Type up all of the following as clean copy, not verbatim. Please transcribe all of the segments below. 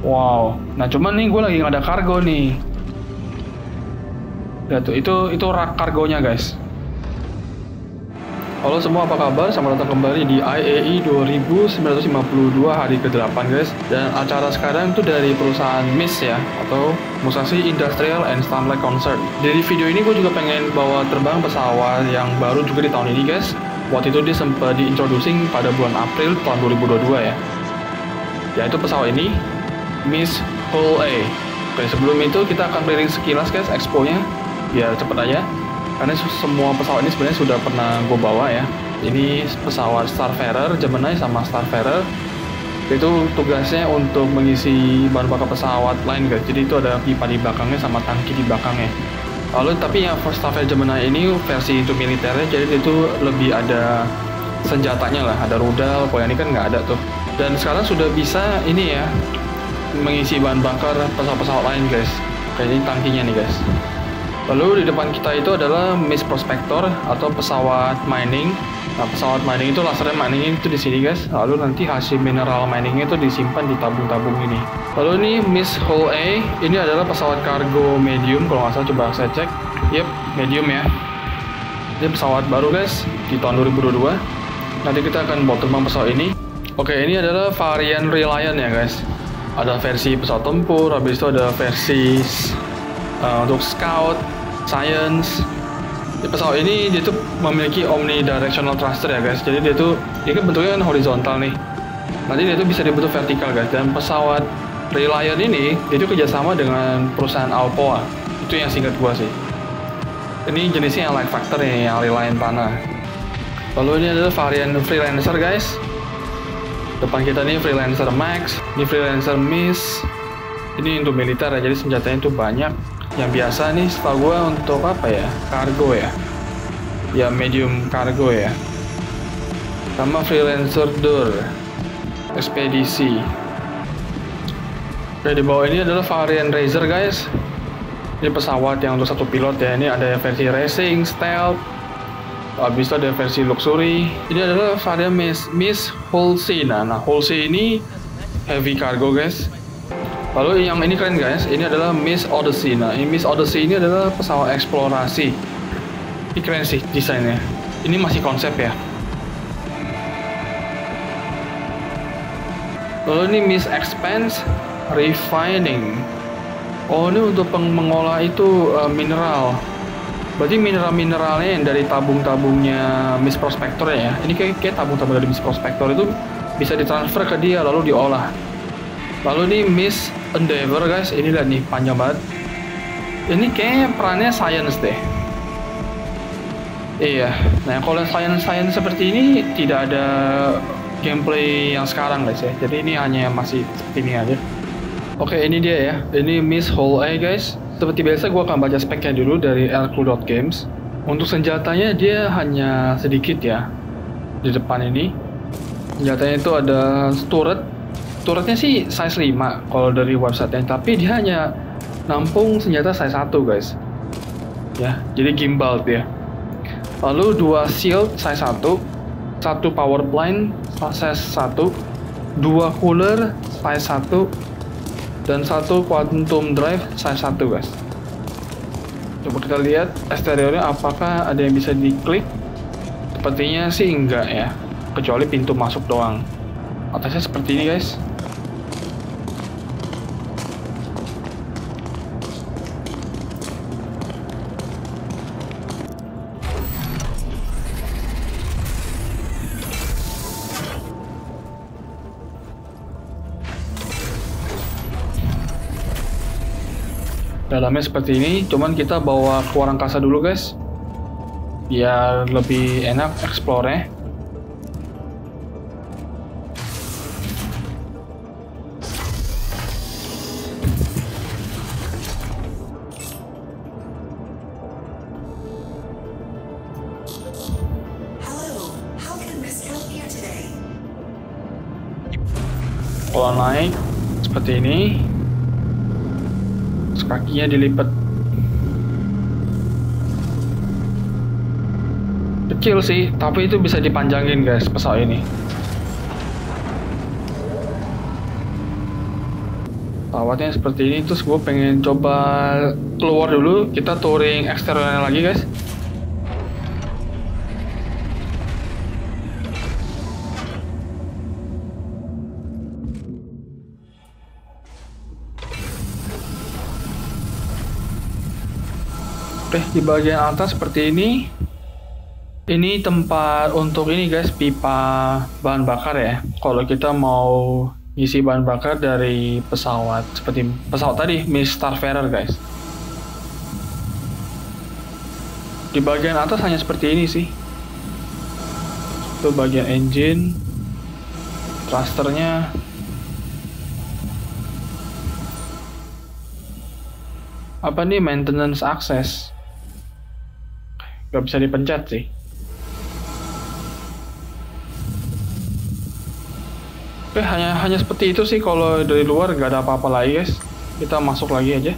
Wow. Nah cuman nih gue lagi nggak ada kargo nih. Lihat tuh, itu rak kargonya guys. Halo semua, apa kabar? Selamat datang kembali di IAE 2952 hari ke-8 guys. Dan acara sekarang itu dari perusahaan MIS ya, atau Musashi Industrial and Stanley Concert. Dari video ini gue juga pengen bawa terbang pesawat yang baru juga di tahun ini guys. Waktu itu dia sempat diintroducing pada bulan April tahun 2022 ya. Yaitu pesawat ini, MIS Hull A. Oke, sebelum itu kita akan keliling sekilas guys expo-nya, biar cepet aja. Karena semua pesawat ini sebenarnya sudah pernah gue bawa ya. Ini pesawat Starfarer, Gemini sama Starfarer. Itu tugasnya untuk mengisi bahan bakar pesawat lain guys. Jadi itu ada pipa di belakangnya sama tangki di belakangnya. Lalu tapi yang Starfarer Gemini ini versi untuk militernya, jadi itu lebih ada senjatanya lah, ada rudal. Kalau yang ini kan nggak ada tuh. Dan sekarang sudah bisa ini ya, mengisi bahan bakar pesawat-pesawat lain guys. Kayak ini tangkinya nih guys. Lalu di depan kita itu adalah MIS Prospector atau pesawat mining. Nah, pesawat mining itu lasernya mining itu di sini guys. Lalu nanti hasil mineral miningnya itu disimpan di tabung-tabung ini. Lalu ini MIS Hull A, ini adalah pesawat kargo medium kalau nggak salah, coba saya cek. Yep, medium ya. Ini pesawat baru guys di tahun 2022. Nanti kita akan bawa terbang pesawat ini. Oke, ini adalah varian Reliant ya guys. Ada versi pesawat tempur, habis itu ada versi untuk Scout, Science. Di pesawat ini dia tuh memiliki omnidirectional thruster ya guys. Jadi dia kan bentuknya kan horizontal nih. Nanti dia tuh bisa dibentuk vertikal guys. Dan pesawat Reliant ini dia tuh kerjasama dengan perusahaan Alcoa. Itu yang singkat gua sih. Ini jenisnya yang light factor nih, yang Reliant tanah. Lalu ini adalah varian Freelancer guys. Depan kita nih Freelancer Max, ini Freelancer MIS. Ini untuk militer ya, jadi senjatanya itu banyak. Yang biasa nih setahu gue untuk apa ya, kargo ya, ya medium kargo ya. Sama Freelancer Door, ekspedisi. Oke, di bawah ini adalah varian Razor guys. Ini pesawat yang untuk satu pilot ya. Ini ada versi racing, stealth, habis itu ada versi luxury. Ini adalah varian MIS Hull C. Nah Hull C ini heavy cargo guys. Lalu yang ini keren guys, ini adalah MIS Odyssey. Nah, MIS Odyssey ini adalah pesawat eksplorasi. Ini keren sih desainnya. Ini masih konsep ya. Lalu ini MIS Expanse Refining. Oh, ini untuk mengolah itu mineral. Berarti mineral-mineralnya yang dari tabung-tabungnya MIS Prospector ya. Ini kayak tabung-tabung dari MIS Prospector itu bisa ditransfer ke dia lalu diolah. Lalu ini MIS Endeavour guys, ini lihat nih panjang banget. Ini kayak perannya science deh. Iya, nah kalau science seperti ini tidak ada gameplay yang sekarang guys ya. Jadi ini hanya masih seperti ini aja. Oke, ini dia ya. Ini MIS Hull A guys. Seperti biasa gue akan baca speknya dulu dari aircrew.games. Untuk senjatanya dia hanya sedikit ya. Di depan ini senjatanya itu ada turret. Turretnya sih size 5 kalau dari websitenya, tapi dia hanya nampung senjata size 1 guys ya, jadi gimbal dia. Lalu 2 shield size 1, 1 power plant size 1, 2 cooler size 1, dan 1 quantum drive size 1 guys. Coba kita lihat eksteriornya apakah ada yang bisa diklik. Sepertinya sih enggak ya, kecuali pintu masuk doang. Atasnya seperti ini guys. Dalamnya seperti ini, cuman kita bawa keluar angkasa dulu guys, biar lebih enak explore-nya. Kalau naik seperti ini, kakinya dilipat. Kecil sih, tapi itu bisa dipanjangin guys pesawat ini. Pesawatnya seperti ini, terus gue pengen coba keluar dulu, kita touring eksteriornya lagi guys. Oke, di bagian atas seperti ini. Ini tempat untuk ini guys, pipa bahan bakar ya. Kalau kita mau isi bahan bakar dari pesawat, seperti pesawat tadi, Miss Starfarer guys. Di bagian atas hanya seperti ini sih. Itu bagian engine, thrusternya. Apa nih, maintenance access? Gak bisa dipencet sih. Oke, hanya seperti itu sih. Kalau dari luar gak ada apa-apa lagi guys. Kita masuk lagi aja.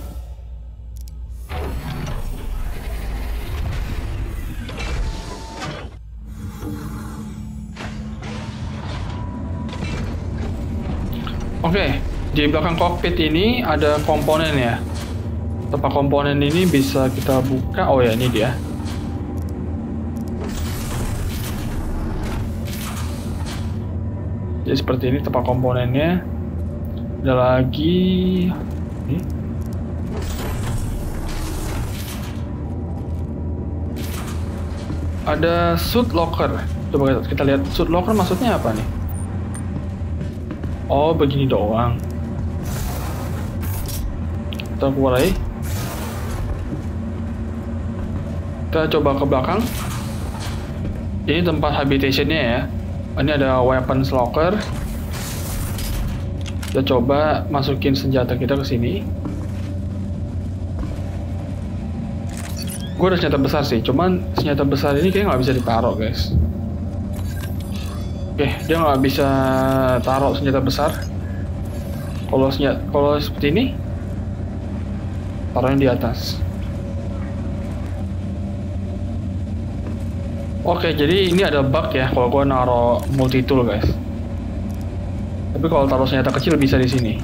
Oke, di belakang kokpit ini ada komponen ya. Tempat komponen ini bisa kita buka. Oh ya, ini dia. Jadi seperti ini tempat komponennya. Ada lagi ini. Ada suit locker. Coba kita lihat suit locker maksudnya apa nih? Oh, begini doang. Kita keluar aja. Kita coba ke belakang. Ini tempat habitationnya ya. Ini ada weapons locker. Kita coba masukin senjata kita ke sini. Gue ada senjata besar sih, cuman senjata besar ini kayaknya nggak bisa ditaruh guys. Oke, dia nggak bisa taruh senjata besar. Kalau seperti ini, taruhnya di atas. Oke, jadi ini ada bug ya kalau gue naro multi tool guys. Tapi kalau taruh senjata kecil bisa di sini.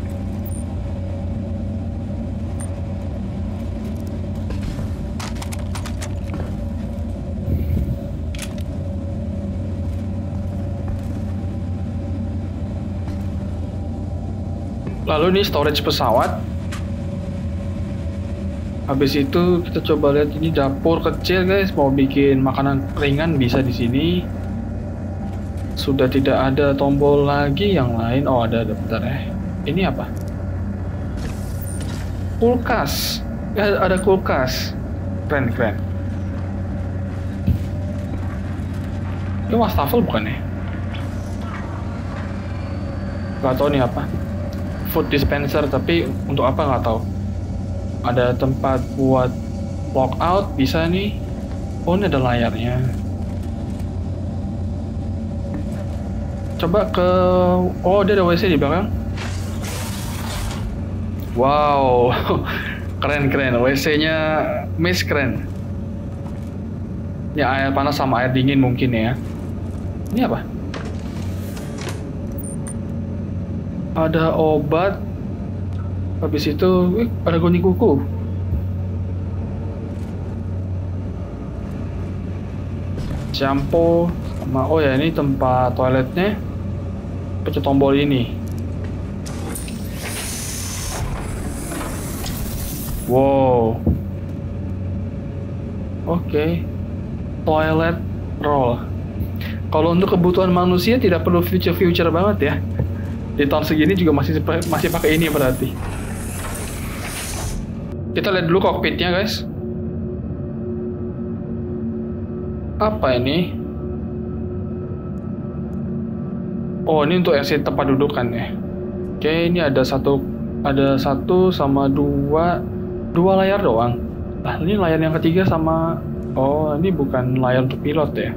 Lalu ini storage pesawat. Habis itu kita coba lihat ini dapur kecil guys, mau bikin makanan ringan bisa di sini. Sudah tidak ada tombol lagi yang lain. Oh, ada bentar ya. Ini apa? Kulkas. Ya, ada kulkas. Keren. Ini wastafel bukan ya? Gak tahu nih apa. Food dispenser, tapi untuk apa nggak tahu. Ada tempat buat logout bisa nih. Oh, ini ada layarnya. Coba ke... Oh, dia ada WC di belakang. Wow. Keren. WC-nya Miss keren. Ini air panas sama air dingin mungkin ya. Ini apa? Ada obat. Habis itu, ada gunting kuku. Shampoo sama, oh ya, ini tempat toiletnya. Pencet tombol ini. Wow. Oke. Toilet roll. Kalau untuk kebutuhan manusia tidak perlu future banget ya. Di tahun segini juga masih pakai ini berarti. Kita lihat dulu kokpitnya guys. Apa ini? Oh, ini untuk exit tempat duduk kan ya. Oke, ini ada satu sama dua layar doang. Nah, ini layar yang ketiga sama... Oh, ini bukan layar untuk pilot ya.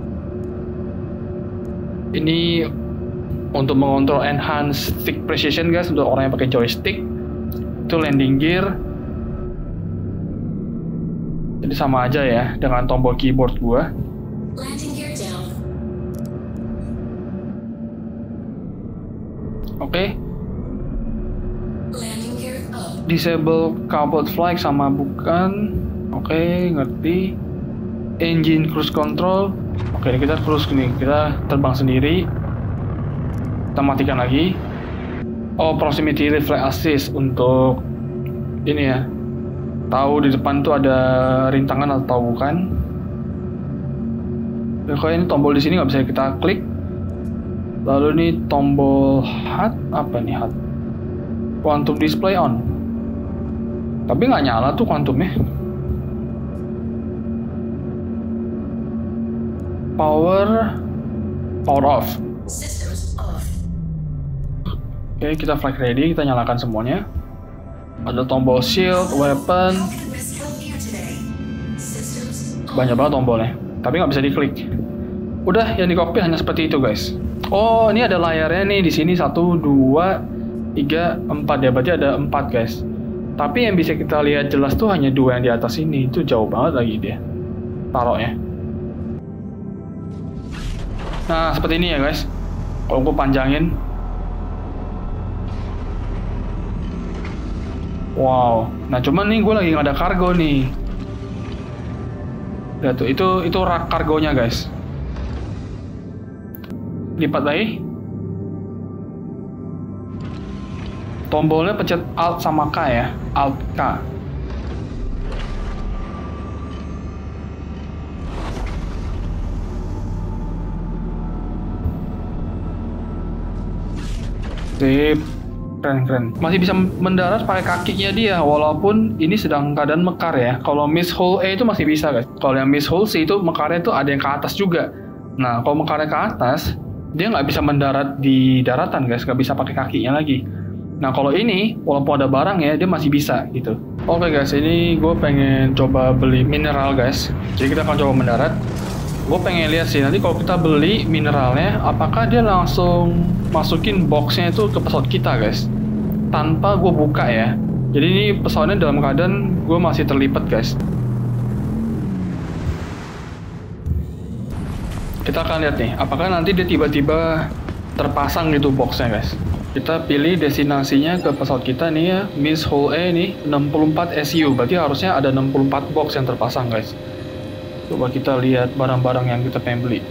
Ini untuk mengontrol enhanced stick precision guys, untuk orang yang pakai joystick. Itu landing gear. Jadi sama aja ya dengan tombol keyboard gua. Oke. Disable carpet flag sama bukan. Oke, ngerti. Engine cruise control. Oke, kita cruise nih, kita terbang sendiri. Kita matikan lagi. Oh, proximity reflex assist untuk ini ya. Tahu di depan tuh ada rintangan atau bukan. Oke, ini tombol di sini nggak bisa kita klik. Lalu ini tombol HUD, apa nih HUD? Quantum display on. Tapi nggak nyala tuh quantumnya. Power off. Oke, kita flight ready, kita nyalakan semuanya. Ada tombol shield, weapon. Banyak banget tombolnya, tapi nggak bisa diklik. Udah, yang di cockpit hanya seperti itu, guys. Oh, ini ada layarnya nih di sini 1, 2, 3, 4 ya, berarti ada 4, guys. Tapi yang bisa kita lihat jelas tuh hanya 2 yang di atas ini. Itu jauh banget lagi dia taruhnya. Nah, seperti ini ya, guys. Kalau gue panjangin. Wow. Nah, cuman nih gue lagi nggak ada kargo nih. Lihat tuh, itu rak kargonya, guys. Lipat lagi. Tombolnya pencet Alt sama K ya. Alt K. Sip. Keren. Masih bisa mendarat pakai kakinya dia, walaupun ini sedang keadaan mekar ya. Kalau Miss Hole A itu masih bisa, guys. Kalau yang Miss Hole C itu mekarnya tuh ada yang ke atas juga. Nah, kalau mekarnya ke atas, dia nggak bisa mendarat di daratan, guys. Nggak bisa pakai kakinya lagi. Nah, kalau ini, walaupun ada barang ya, dia masih bisa gitu. Oke, guys, ini gue pengen coba beli mineral, guys. Jadi kita akan coba mendarat. Gue pengen lihat sih, nanti kalau kita beli mineralnya, apakah dia langsung masukin boxnya itu ke pesawat kita, guys. Tanpa gue buka ya. Jadi ini pesawatnya dalam keadaan gue masih terlipat, guys. Kita akan lihat nih, apakah nanti dia tiba-tiba terpasang gitu boxnya, guys. Kita pilih destinasinya ke pesawat kita nih ya, Miss Hole A nih, 64 SU. Berarti harusnya ada 64 box yang terpasang, guys. Coba kita lihat barang-barang yang kita pengen beli.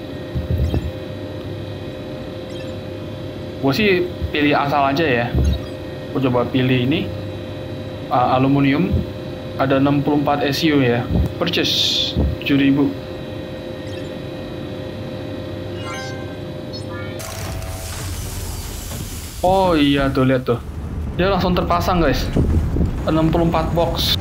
Gue sih pilih asal aja ya. Gue coba pilih ini aluminium, ada 64 SU ya. Purchase 7.000. Oh iya tuh, lihat tuh. Dia langsung terpasang, guys. 64 box.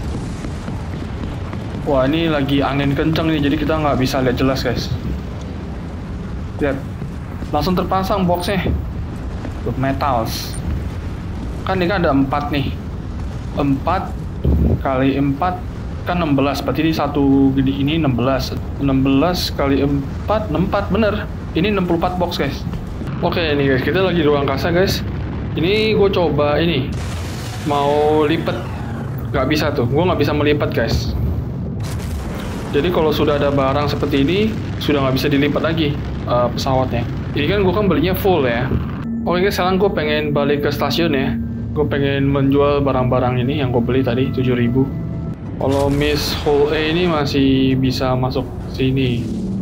Wah, ini lagi angin kenceng nih, jadi kita nggak bisa lihat jelas, guys. Lihat, langsung terpasang boxnya. Tuh, metals. Kan ini kan ada 4 nih. 4 kali 4 kan 16. Berarti ini satu gini, ini 16. 16 kali 4, 64 bener. Ini 64 box, guys. Oke, ini guys, kita lagi di ruang angkasa, guys. Ini gue coba ini mau lipat, nggak bisa tuh. Gue nggak bisa melipat, guys. Jadi kalau sudah ada barang seperti ini, sudah nggak bisa dilipat lagi pesawatnya. Ini kan gue kan belinya full ya. Oke guys, sekarang gue pengen balik ke stasiun ya. Gue pengen menjual barang-barang ini yang gue beli tadi 7.000. Kalau Miss Hole A ini masih bisa masuk sini.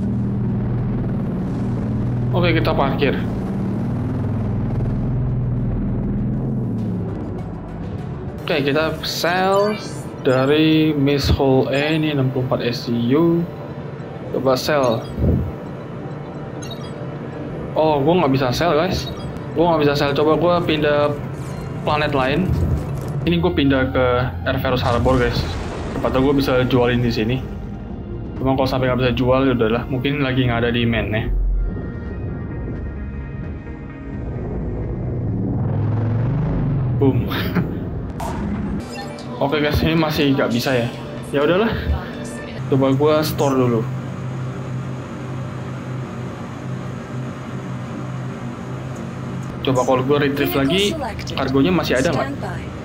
Oke, kita parkir. Oke, kita sell dari Miss Hole A ini 64 SCU. Coba sell. Oh, gue nggak bisa sell, guys. Gue nggak bisa sell. Coba gue pindah planet lain. Ini gue pindah ke Airvarus Harbor, guys. Siapa tahu gue bisa jualin di sini. Cuma kalau sampai nggak bisa jual, ya udahlah. Mungkin lagi nggak ada di demand-nya. Boom. Oke guys, ini masih nggak bisa ya. Ya udahlah. Coba gue store dulu. Coba kalau gue retrieve lagi, kargonya masih ada nggak?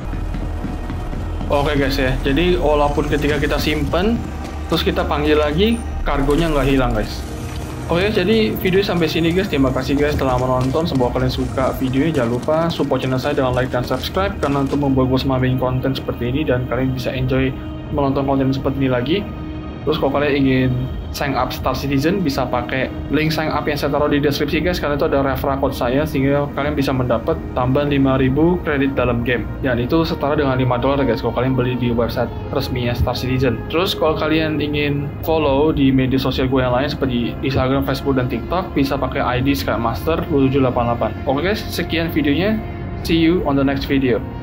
Oke guys ya. Jadi walaupun ketika kita simpen, terus kita panggil lagi, kargonya nggak hilang, guys. Oke, jadi video sampai sini guys. Terima kasih guys telah menonton. Semoga kalian suka videonya. Jangan lupa support channel saya dengan like dan subscribe karena untuk membuat gue semakin konten seperti ini dan kalian bisa enjoy menonton konten seperti ini lagi. Terus kalau kalian ingin sign up Star Citizen, bisa pakai link sign up yang saya taruh di deskripsi guys, karena itu ada referral code saya sehingga kalian bisa mendapat tambahan 5.000 kredit dalam game. Dan itu setara dengan $5 guys kalau kalian beli di website resminya Star Citizen. Terus kalau kalian ingin follow di media sosial gue yang lain seperti Instagram, Facebook, dan TikTok, bisa pakai ID Skymaster 2788. Oke guys, sekian videonya. See you on the next video.